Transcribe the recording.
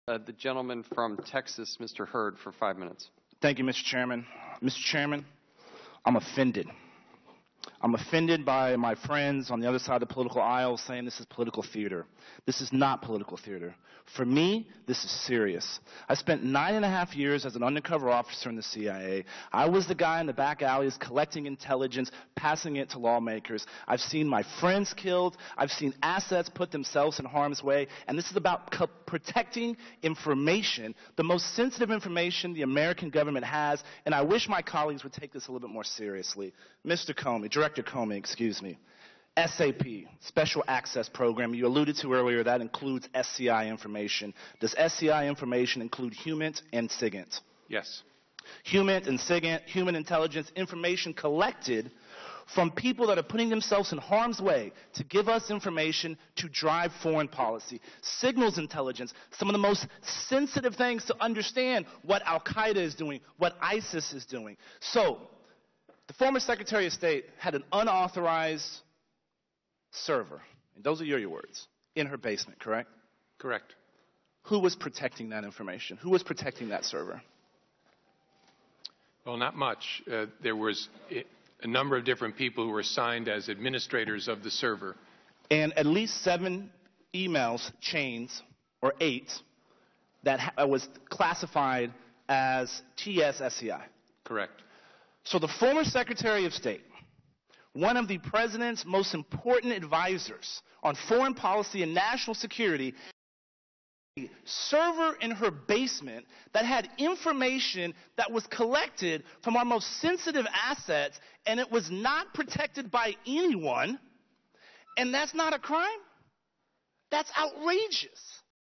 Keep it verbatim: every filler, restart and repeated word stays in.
Uh, the gentleman from Texas, Mister Hurd, for five minutes. Thank you, Mister Chairman. Mister Chairman, I'm offended. I'm offended by my friends on the other side of the political aisle saying this is political theater. This is not political theater. For me, this is serious. I spent nine and a half years as an undercover officer in the C I A. I was the guy in the back alleys collecting intelligence, passing it to lawmakers. I've seen my friends killed. I've seen assets put themselves in harm's way. And this is about co- protecting information, the most sensitive information the American government has. And I wish my colleagues would take this a little bit more seriously. Mister Comey, Director Comey, excuse me. S A P, Special Access Program, you alluded to earlier, that includes S C I information. Does S C I information include human and SIGINT? Yes. Human and SIGINT, human intelligence, information collected from people that are putting themselves in harm's way to give us information to drive foreign policy. Signals intelligence, some of the most sensitive things to understand what Al-Qaeda is doing, what ISIS is doing. So, the former Secretary of State had an unauthorized server, and those are your words, in her basement, correct? Correct. Who was protecting that information? Who was protecting that server? Well, not much. Uh, there was a number of different people who were assigned as administrators of the server. And at least seven emails chains, or eight, that ha- was classified as T S S C I. Correct. So the former Secretary of State, one of the president's most important advisors on foreign policy and national security, a server in her basement that had information that was collected from our most sensitive assets, and it was not protected by anyone, and that's not a crime? That's outrageous.